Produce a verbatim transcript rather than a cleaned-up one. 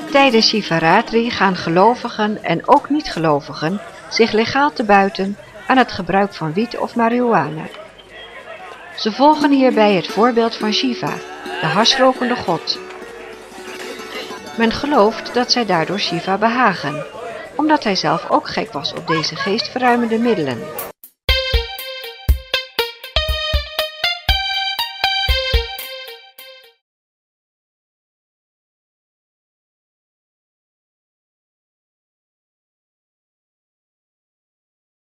Tijdens Shivaratri gaan gelovigen en ook niet-gelovigen zich legaal te buiten aan het gebruik van wiet of marihuana. Ze volgen hierbij het voorbeeld van Shiva, de harsrokende god. Men gelooft dat zij daardoor Shiva behagen, omdat hij zelf ook gek was op deze geestverruimende middelen.